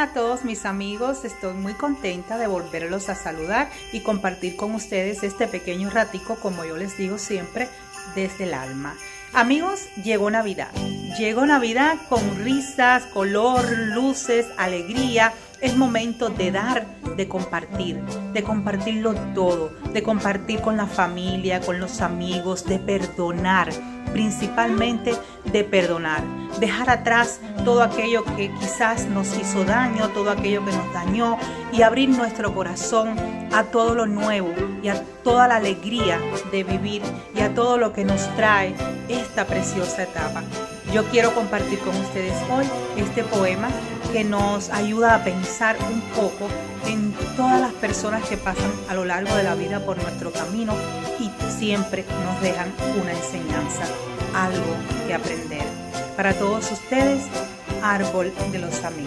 Hola a todos mis amigos, estoy muy contenta de volverlos a saludar y compartir con ustedes este pequeño ratico, como yo les digo siempre, desde el alma. Amigos, llegó Navidad con risas, color, luces, alegría. Es momento de dar, de compartirlo todo, de compartir con la familia, con los amigos, de perdonar, principalmente de perdonar, dejar atrás todo aquello que quizás nos hizo daño, todo aquello que nos dañó y abrir nuestro corazón a todo lo nuevo y a toda la alegría de vivir y a todo lo que nos trae esta preciosa etapa. Yo quiero compartir con ustedes hoy este poema que nos ayuda a pensar un poco en todas las personas que pasan a lo largo de la vida por nuestro camino y siempre nos dejan una enseñanza, algo que aprender. Para todos ustedes, Árbol de los Amigos.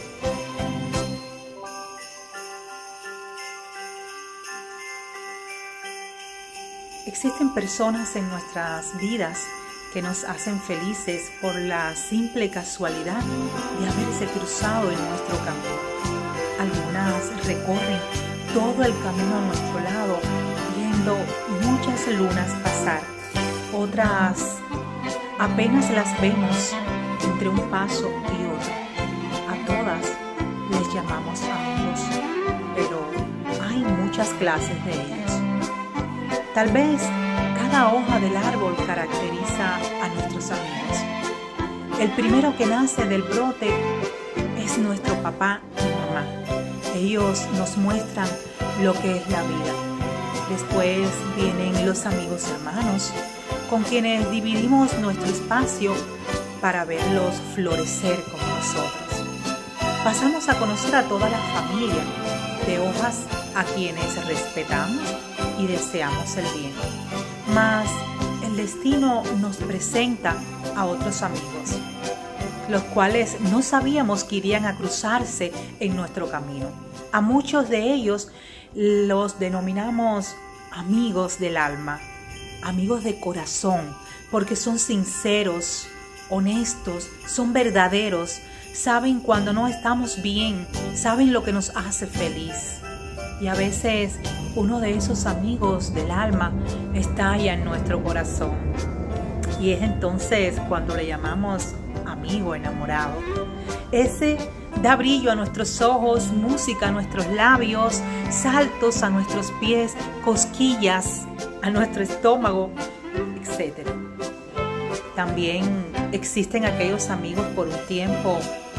Existen personas en nuestras vidas que nos hacen felices por la simple casualidad de haberse cruzado en nuestro camino. Algunas recorren todo el camino a nuestro lado, viendo muchas lunas pasar. Otras apenas las vemos entre un paso y otro. A todas les llamamos amigos, pero hay muchas clases de ellos. Tal vez cada hoja del árbol caracteriza a nuestros amigos. El primero que nace del brote es nuestro papá y mamá. Ellos nos muestran lo que es la vida. Después vienen los amigos hermanos, con quienes dividimos nuestro espacio para verlos florecer como nosotros. Pasamos a conocer a toda la familia, de hojas a quienes respetamos y deseamos el bien. Mas el destino nos presenta a otros amigos, los cuales no sabíamos que irían a cruzarse en nuestro camino. A muchos de ellos los denominamos amigos del alma, amigos de corazón, porque son sinceros, honestos, son verdaderos, saben cuando no estamos bien, saben lo que nos hace feliz. Y a veces uno de esos amigos del alma estalla en nuestro corazón. Y es entonces cuando le llamamos amigo enamorado. Ese da brillo a nuestros ojos, música a nuestros labios, saltos a nuestros pies, cosquillas a nuestro estómago, etc. También existen aquellos amigos por un tiempo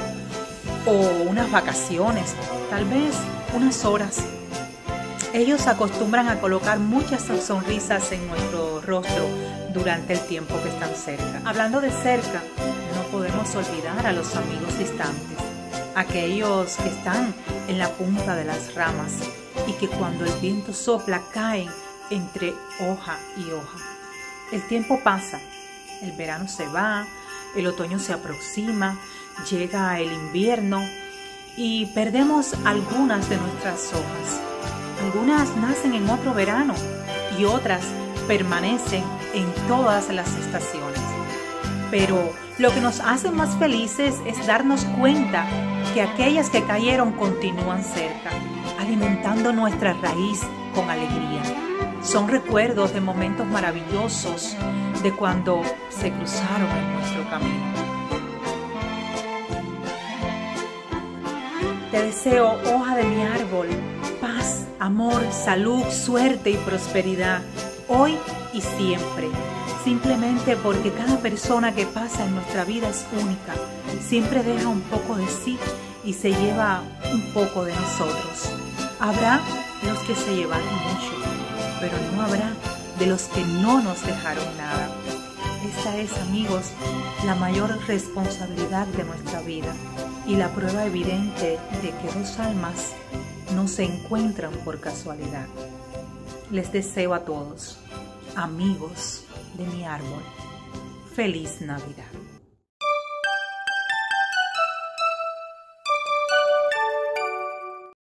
o unas vacaciones, tal vez unas horas. Ellos acostumbran a colocar muchas sonrisas en nuestro rostro durante el tiempo que están cerca. Hablando de cerca, no podemos olvidar a los amigos distantes, aquellos que están en la punta de las ramas y que cuando el viento sopla caen entre hoja y hoja. El tiempo pasa, el verano se va, el otoño se aproxima, llega el invierno y perdemos algunas de nuestras hojas. Algunas nacen en otro verano y otras permanecen en todas las estaciones. Pero lo que nos hace más felices es darnos cuenta que aquellas que cayeron continúan cerca, alimentando nuestra raíz con alegría. Son recuerdos de momentos maravillosos de cuando se cruzaron en nuestro camino. Te deseo, hoja de mi árbol, paz, amor, salud, suerte y prosperidad, hoy y siempre. Simplemente porque cada persona que pasa en nuestra vida es única. Siempre deja un poco de sí y se lleva un poco de nosotros. Habrá los que se llevaron mucho, pero no habrá de los que no nos dejaron nada. Esta es, amigos, la mayor responsabilidad de nuestra vida y la prueba evidente de que dos almas no se encuentran por casualidad. Les deseo a todos, amigos de mi árbol, feliz Navidad.